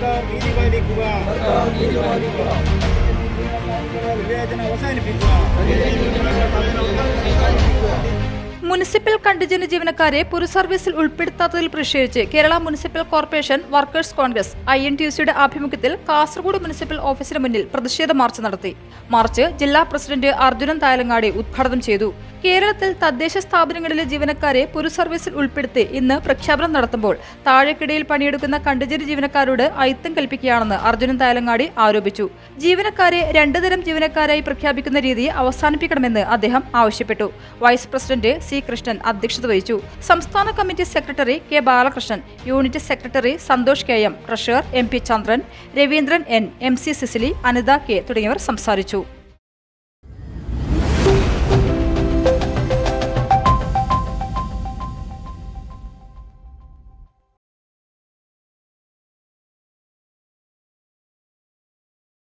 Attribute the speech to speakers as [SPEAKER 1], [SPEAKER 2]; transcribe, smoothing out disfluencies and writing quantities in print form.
[SPEAKER 1] സർക്കാർ നീതി പാലിക്കുക. വിവേചനം അവസാനിപ്പിക്കുക.
[SPEAKER 2] മുനിസിപ്പൽ കണ്ടിജന്റ് ജീവനക്കാരെ പൊതുസർവീസിൽ ഉൾപ്പെടുത്താത്തതിൽ പ്രതിഷേധിച്ച് Kerala municipal corporation workers Congress INTUCയുടെ ആഭിമുഖ്യത്തിൽ കാസർഗോഡ് മുനിസിപ്പൽ ഓഫീസിന് മുന്നിൽ പ്രതിഷേധ മാർച്ച് നടത്തി. മാർച്ച് ജില്ലാ പ്രസിഡന്റ് അർജുനൻ തായലങ്ങാടി ഉദ്ഘാടനം ചെയ്തു. കേരളത്തിൽ തദ്ദേശ സ്ഥാപനങ്ങളിലെ ജീവനക്കാരെ പൊതുസർവീസിൽ ഉൾപ്പെടുത്തി ഇന്ന് പ്രഖ്യാപനം നടത്തുമ്പോൾ താഴേക്കിടയിൽ പണിയെടുക്കുന്ന കണ്ടിജന്റ് ജീവനക്കാരോട് അയിത്തം കൽപ്പിക്കുകയാണെന്ന് അർജുനൻ തായലങ്ങാടി ആരോപിച്ചു. ജീവനക്കാരെ 2 തരം ജീവനക്കാരായി പ്രഖ്യാപിക്കുന്ന രീതി അവസാനിപ്പിക്കണമെന്ന് അദ്ദേഹം ആവശ്യപ്പെട്ടു. Vice president C. കൃഷ്ണൻ അധ്യക്ഷത വഹിച്ചു. സംസ്ഥാന committee secretary K. Balakrishnan, unit secretary Santhosh KM, treasurer MP Chandran, Raveendran N, MC Cecily, Anitha K തുടങ്ങിയവർ സംസാരിച്ചു.